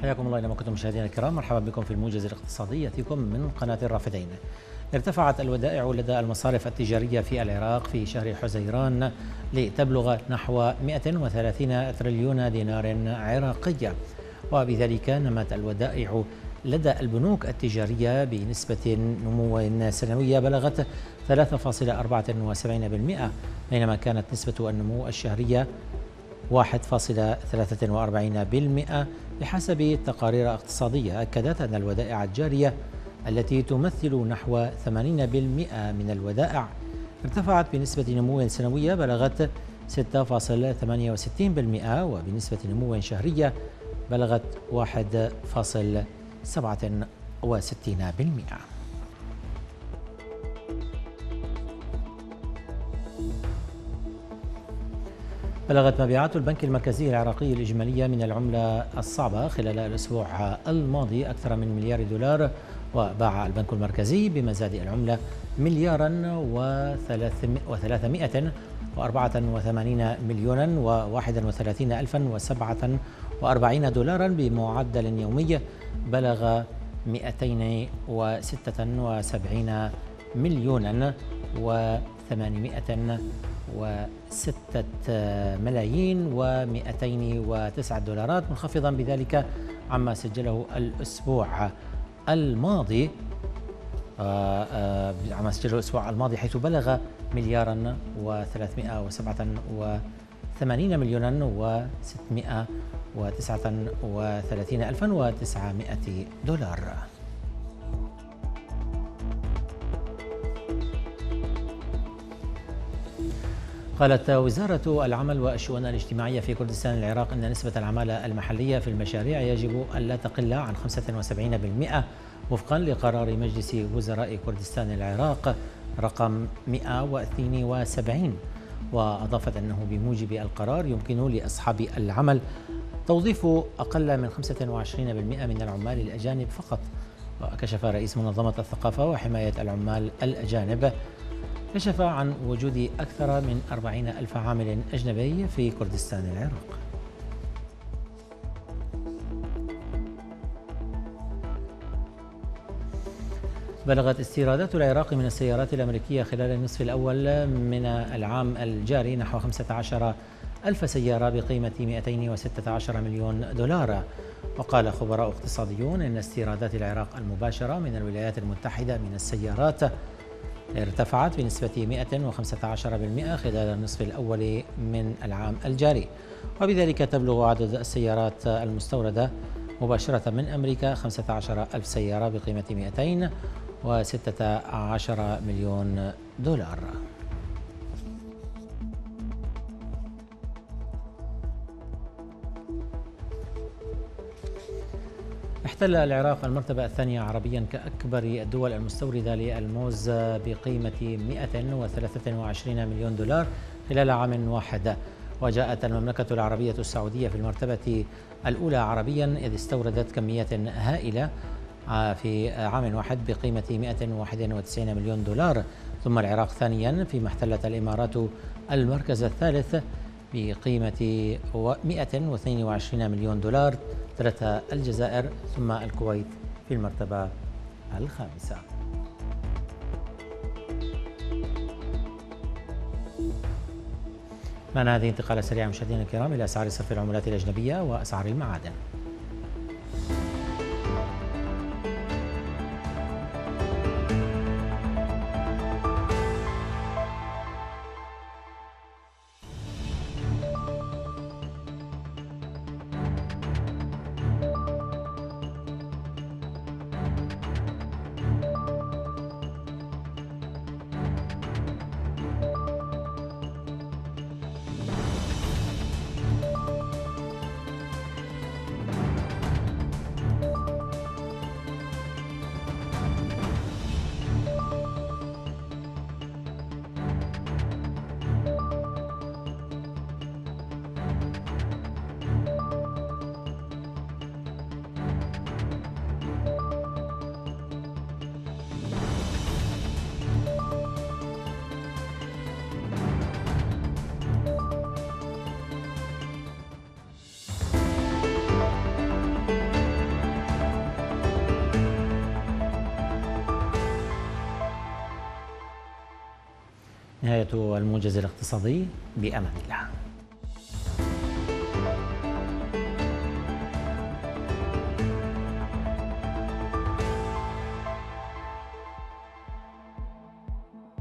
حياكم الله أينما كنتم مشاهدينا الكرام، مرحبا بكم في الموجز الاقتصادي يأتيكم من قناة الرافدين. ارتفعت الودائع لدى المصارف التجارية في العراق في شهر حزيران لتبلغ نحو 130 تريليون دينار عراقية، وبذلك نمت الودائع لدى البنوك التجارية بنسبة نمو سنوية بلغت 3.74%، بينما كانت نسبة النمو الشهرية 1.43%. بحسب تقارير اقتصادية أكدت أن الودائع الجارية التي تمثل نحو 80% من الودائع ارتفعت بنسبة نمو سنوية بلغت 6.68%، وبنسبة نمو شهرية بلغت 1.67%. بلغت مبيعات البنك المركزي العراقي الإجمالية من العملة الصعبة خلال الأسبوع الماضي أكثر من مليار دولار، وباع البنك المركزي بمزاد العملة مليارا و384 مليونا و31 ألفا و47 دولارا بمعدل يومي بلغ 276 مليونا و806 ملايين و209 دولارات، منخفضا بذلك عما سجله الأسبوع الماضي حيث بلغ مليارا و387 مليونا و639 ألفا و900 دولار. قالت وزارة العمل والشؤون الاجتماعية في كردستان العراق أن نسبة العمالة المحلية في المشاريع يجب أن لا تقل عن 75% وفقا لقرار مجلس وزراء كردستان العراق رقم 172. وأضافت أنه بموجب القرار يمكن لأصحاب العمل توظيف أقل من 25% من العمال الأجانب فقط. وكشف رئيس منظمة الثقافة وحماية العمال الأجانب كشف عن وجود أكثر من 40 ألف عامل أجنبي في كردستان العراق. بلغت استيرادات العراق من السيارات الأمريكية خلال النصف الأول من العام الجاري نحو 15 ألف سيارة بقيمة 216 مليون دولار. وقال خبراء اقتصاديون أن استيرادات العراق المباشرة من الولايات المتحدة من السيارات ارتفعت بنسبة 115% خلال النصف الأول من العام الجاري، وبذلك تبلغ عدد السيارات المستوردة مباشرة من أمريكا 15 ألف سيارة بقيمة 216 مليون دولار. احتل العراق المرتبة الثانية عربيا كأكبر الدول المستوردة للموز بقيمة 123 مليون دولار خلال عام واحد، وجاءت المملكة العربية السعودية في المرتبة الأولى عربيا إذ استوردت كمية هائلة في عام واحد بقيمة 191 مليون دولار، ثم العراق ثانيا فيما احتلت الإمارات المركز الثالث بقيمة 122 مليون دولار، تلتها الجزائر ثم الكويت في المرتبة الخامسة. معنا هذه انتقالة سريعة مشاهدينا الكرام إلى أسعار صرف العملات الأجنبية وأسعار المعادن. نهاية الموجز الاقتصادي، بأمان الله.